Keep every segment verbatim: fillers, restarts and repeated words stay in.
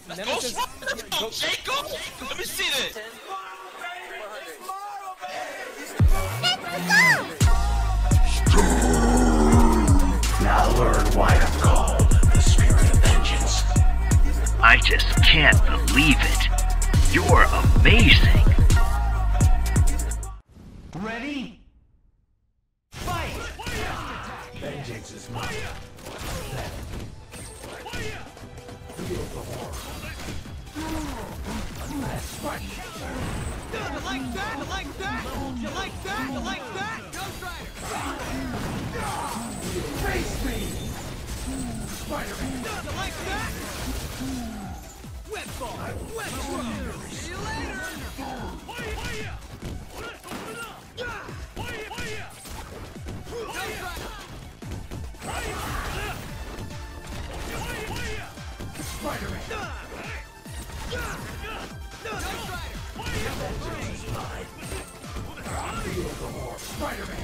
Nemesis. Go, Jake, go! Let me see this! Now learn why I'm called the Spirit of Vengeance. I just can't believe it. You're amazing. Ready? Fight! Vengeance is mine. Feel the horror. Let's fight. You like that? You like that? You like that? You like that? Ghost Rider! Face me! Spider-Man! You like that? Whip ball! Whip throw! See you later! Ghost Rider! Spider-Man! Ghost Rider! Vengeance is mine. Feel the horror. Spider-Man!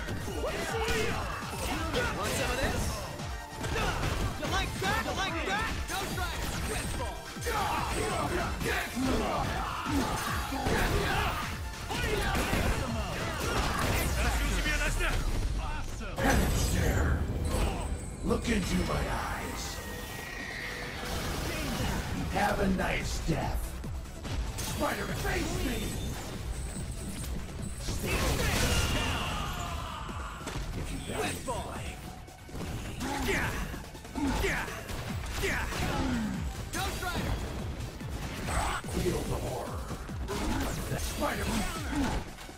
Want some of this? You like that? You like that? Ghost Rider! Whip ball! Panic stare. Look into my eyes. Have a nice death. Spider-Man, face me! Stay if you value Whip ball! life. Yeah! Yeah! Yeah! Ghost Rider! Feel the horror. Spider-Man!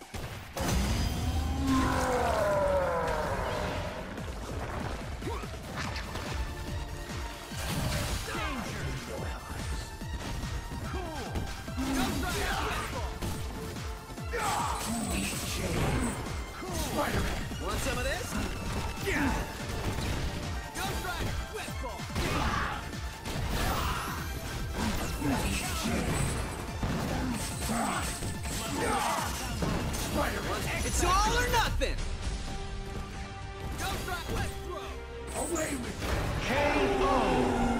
Ghost Rider! Spider-Man! Want some of this? Yeah! Ghost Rider! Whip ball! Spider-Man! It's all or nothing! Ghost Rider! Whip throw! Away with you! K O!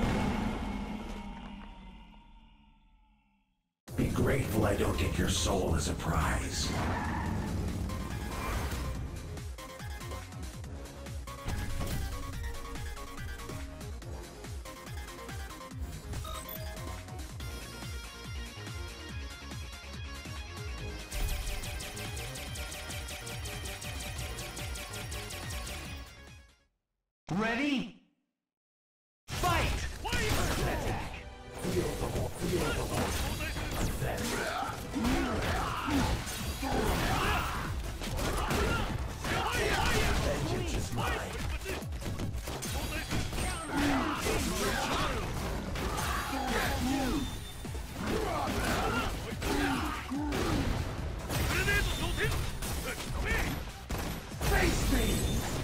Be grateful I don't get your soul as a prize. Ready? Fight! Attack! Feel the war, feel the war. Vengeance is mine. Face me!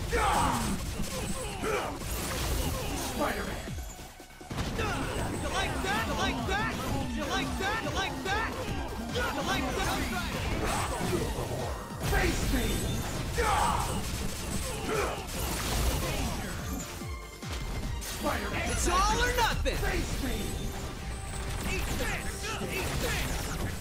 Spider-Man! You like that? You like that? You like that? You like that? You like that? Feel the horror. Face me! Spider-Man! It's all or nothing! Face me! Eat this! Eat this!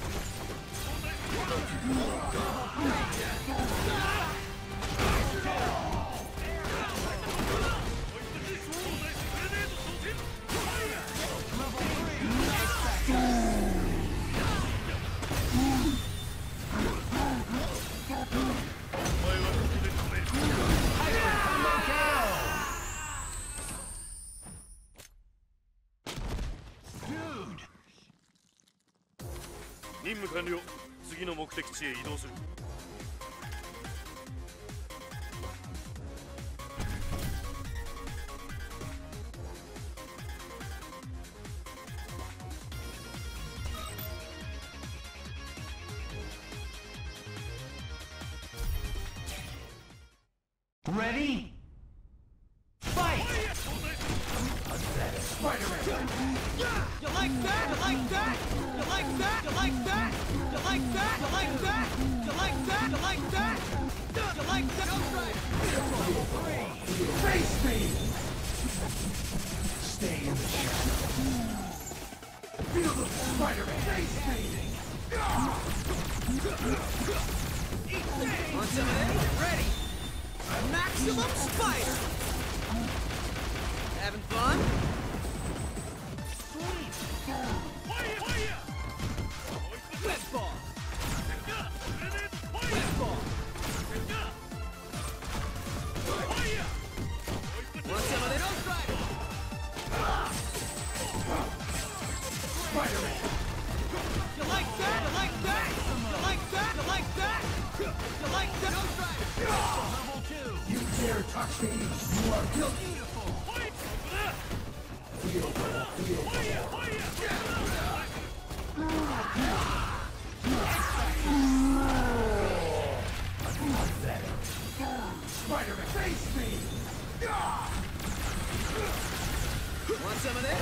Dude! 任務完了。次の目的地へ移動する。 Ready? Fight! Spider-Man! You like that? You like that? You like that? You like that? You like that? You like that? You like that? You like that? You like that? Ghost Rider! Face me! Stay in the shadow. Feel the Spider-Man face fading. Want some of this? Get ready! Maximum Spider! Having fun? Whip ball! Whip ball! Want some of this? Ghost Rider! Spider-Man. You like that? You like that? You like that? You like that? You like that? Ghost Rider! Level two. You dare touch me, you are guilty. Feel the feel the Spider-Man, face me! Want some of this?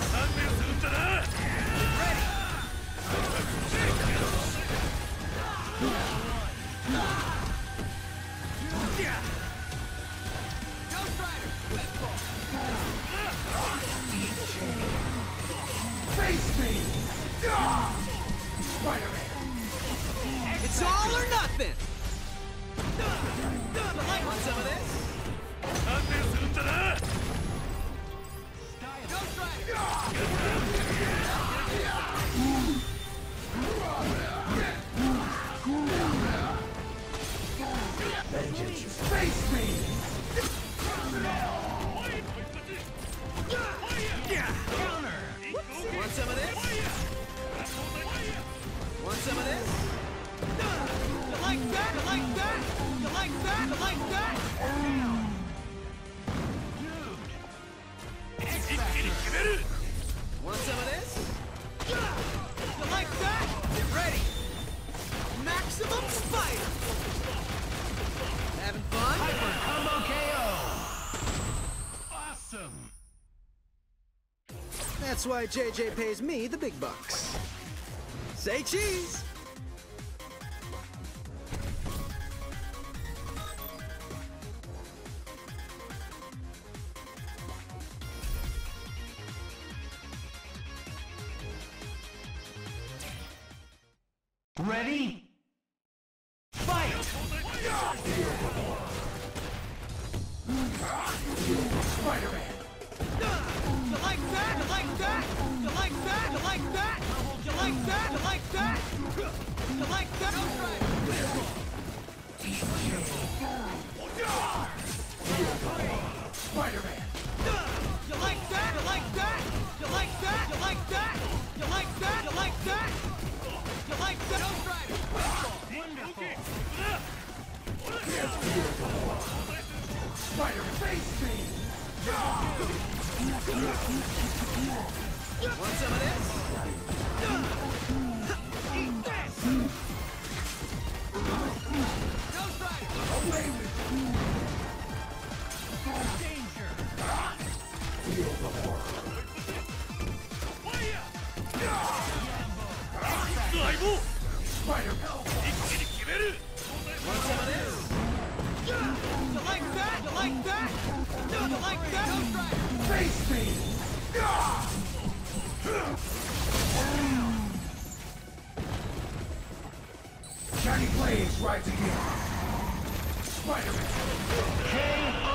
Ghost Rider! Whip ball! Face me! Spider-Man! It's all or nothing! Want some of this? Ghost Rider! Vengeance! Face me! Want some of this? Want some of this? You like that? You like that? You like that? You like that? Want some of this? You like that? Get ready! Maximum Spider! Having fun? Combo K O! Awesome! That's why J J pays me the big bucks. Say cheese! Ready? Fight! Spider-Man! You like that? You like that? You like that? You like that? You like that? You like that? You like that? Ghost Rider! Spider-Man! You like that? You like that? You like that? You like that? You like that? You like that? You like that? Ghost Rider! Spider-Man, face me! Want some of this? Eat this! Ghost Rider! Away with you! Danger! Feel the horror! Spider-Man! Want some of this? You like that? You like that? You like that? Ghost Rider! Face me! Shiny Blaze rides again! Spider-Man! K O!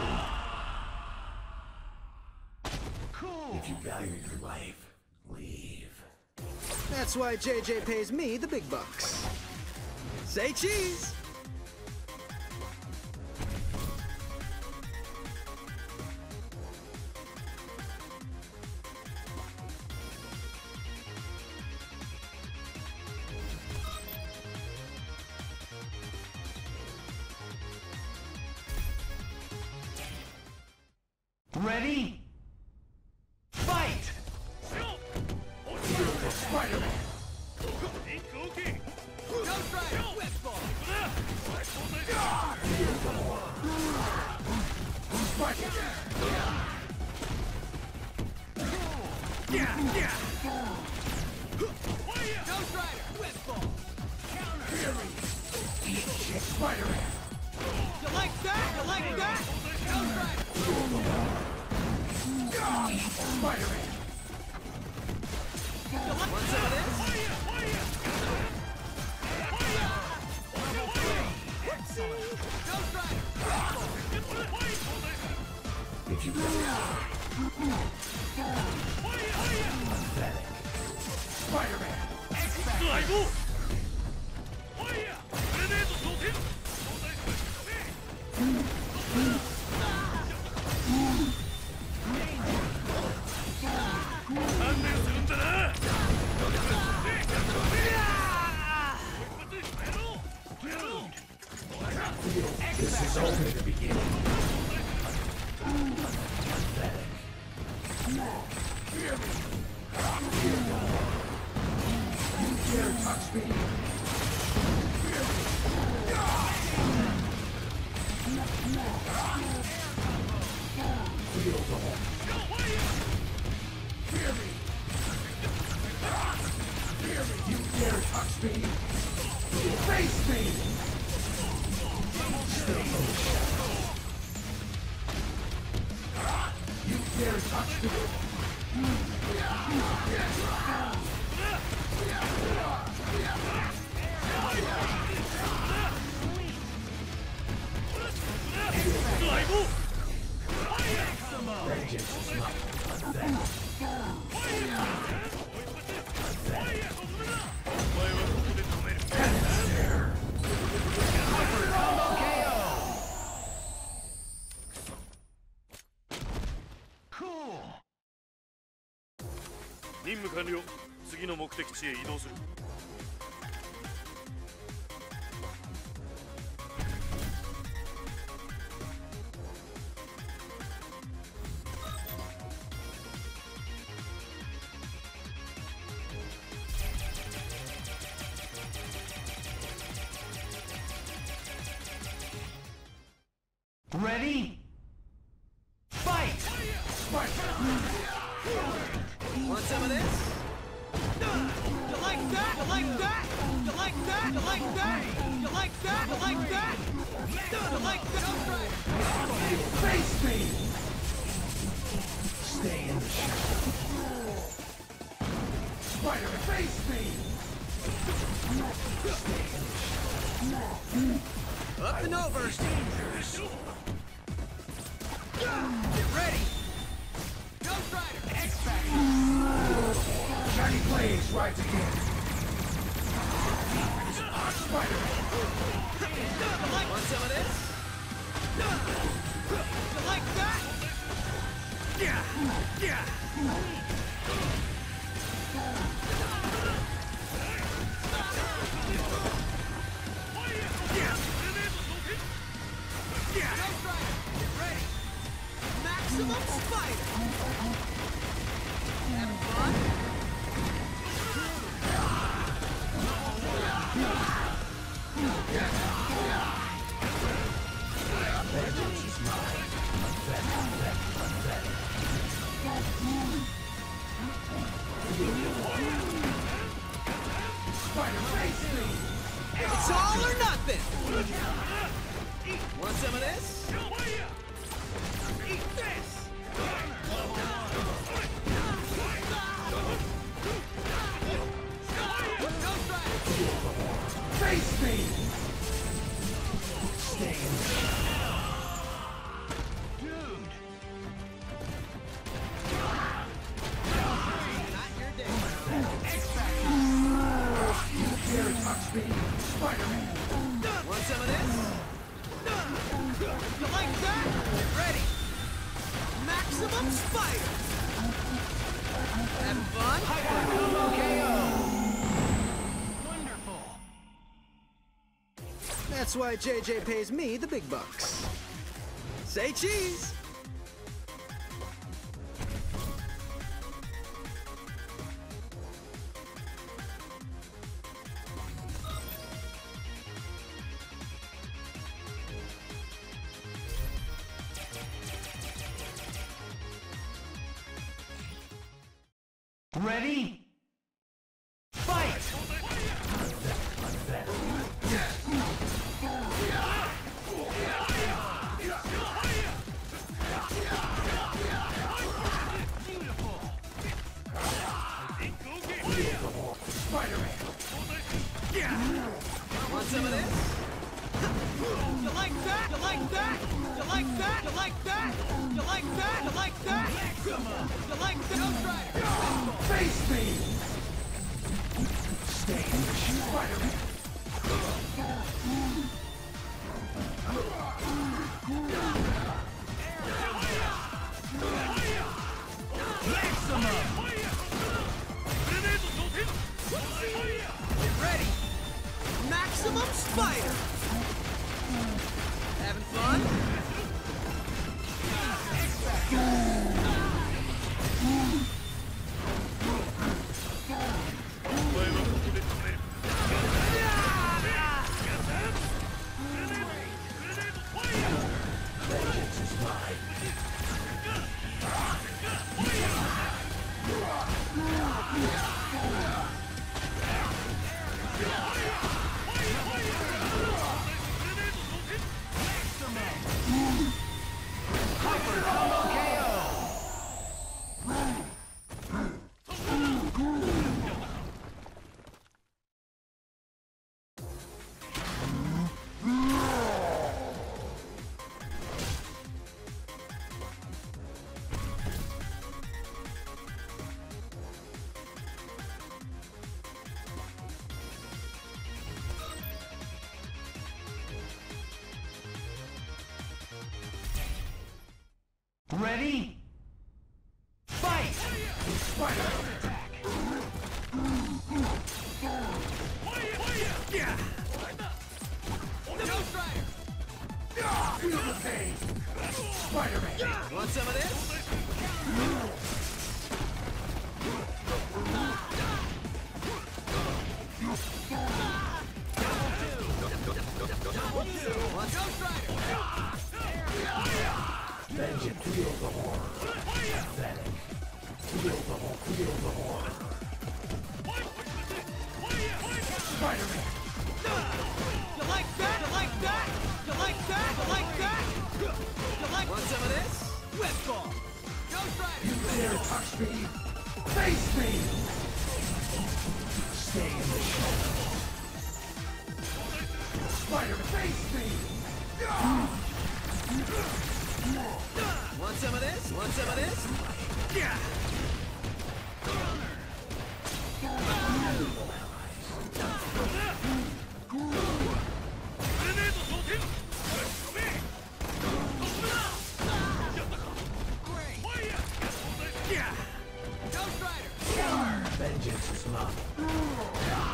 Cool! If you value your life, leave. That's why J J pays me the big bucks. Say cheese! Ready? Fight! Spider-Man! Ghost Rider! Whip ball! Ghost Rider! Whip ball! Spider-Man! You like that? You like that? Ghost Rider! Spider-Man! You like This is only the beginning. Pathetic. Fear me. Fear no one. You dare touch me. Fear me. Feel the horn. Fear me. Fear me. You dare touch me. Face me. Stay in the shadow. You dare touch me? Vengeance is not pathetic. Cool. 任務完了。次の目的地へ移動する。 Ready? Fight! Fight! Want some of this? You like that? You like that? You like that? You like that? You like that? You like that? You like that? Face me! Stay in the shadow. Spider, face me! Stay in the shadow. Up and over! Dangerous. Get ready! Ghost Rider! X-Factor! Shiny Blaze rides again. Spider. You like Want some of this? You like that? Yeah! Yeah! Yeah! Ghost Rider! Get ready! Maximum Spider! Having fun? Vengeance is mine. Pathetic, pathetic, pathetic. Spider, face me! It's all or nothing! Want some of this? Eat this! Ghost Rider! Face me! Stay in the shadow. Dude! Not your day. X-Factor! You dare touch me, Spider-Man! Want some of this? You like that? Get ready! Maximum Spider! Having fun? Hyper Combo K O! Wonderful! That's why J J pays me the big bucks. Say cheese! Ready? Fight! Spider-Man! Want some of this? You like that? You like that? You like that? You like that? You like that? You like that? You like that? Ghost Rider! Face me! Stay in the Maximum Spider! Having fun? Vengeance is mine. Ready? Fight! Spider attack. Ghost Rider! Feel the pain. Spider-Man. Want some of this? Want Ghost Rider! Vengeance. Feel the horror. Pathetic. Feel the horror. Feel the horror. Spider-Man. You like that? You like that? You like that? You like that? You like Want some of this? Whip ball! Ghost Rider! You dare touch me? Face me! Stay in the shadows. Spider-Man, face me! Want some of this? Want some of this? Yeah! Ghost Rider! Vengeance is mine.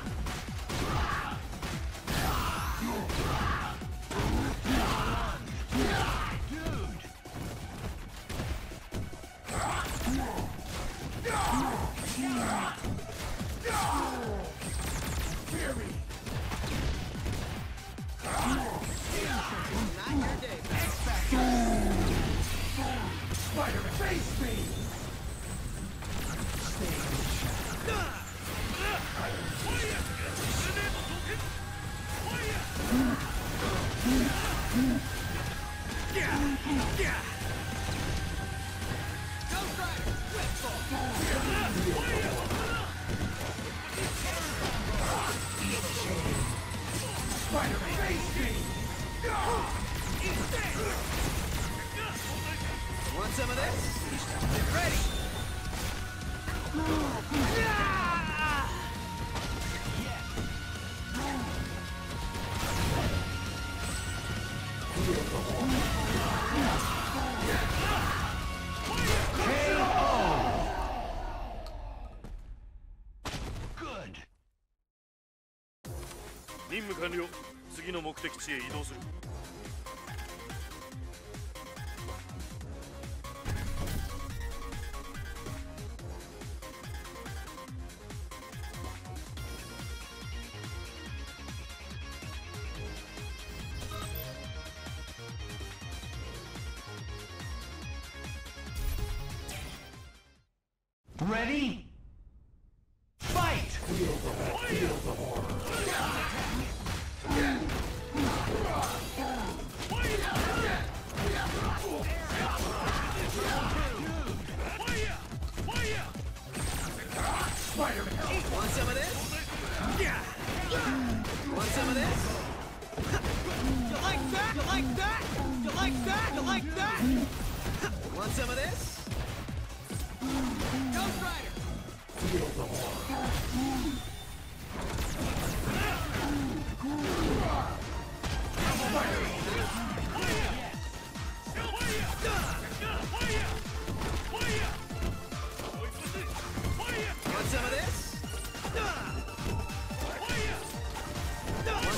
Fear me! Not your day. Spider-Man, face me! Stay in the shadows. Ghost Rider! Whip ball! Spider-Man, face me! Want some of this? Get ready! Good. 任務完了。次の目的地へ移動する。 Ready? Fight! Feel the horror. Feel the horror. Spider-Man, Want some of this? Yeah! Want some of this? You like that? You like that? You like that? You like that? Want some of this? Ghost Rider! feel the horror. Want some of this? Want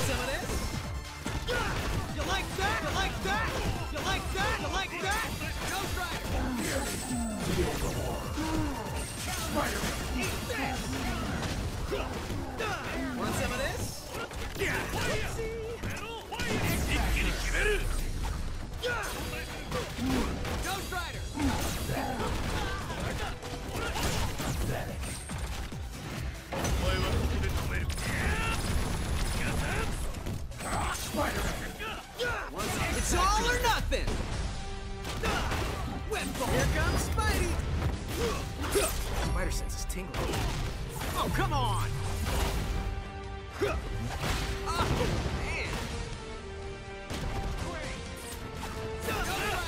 Want some of this? Ghost Rider! It's all or nothing! Web ball! Here comes Spidey! Spider sense is tingling. Oh, come on! Oh, man! Ghost Rider!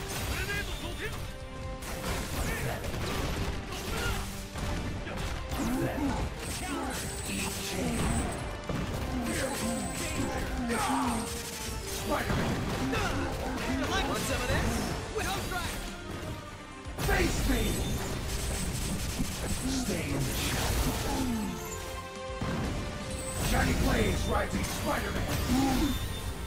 You like want some of this? Ghost Rider! Face me! Stay in the shadow. Shiny Blaze rising Spider-Man!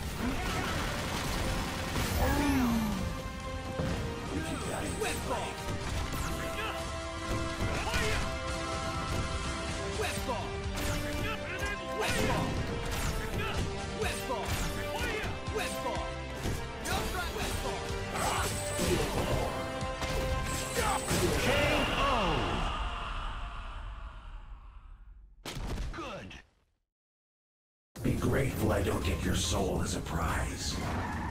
Web ball! Web ball! Web ball! Web ball! Web ball! Ghost Rider! Web ball! Good. Be grateful I don't get your soul as a prize.